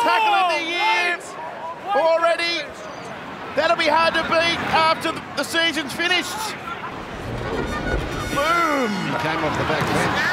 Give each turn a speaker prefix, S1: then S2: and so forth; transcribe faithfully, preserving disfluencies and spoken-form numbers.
S1: tackle of the year already. That'll be hard to beat after the season's finished. Boom!
S2: He came off the back.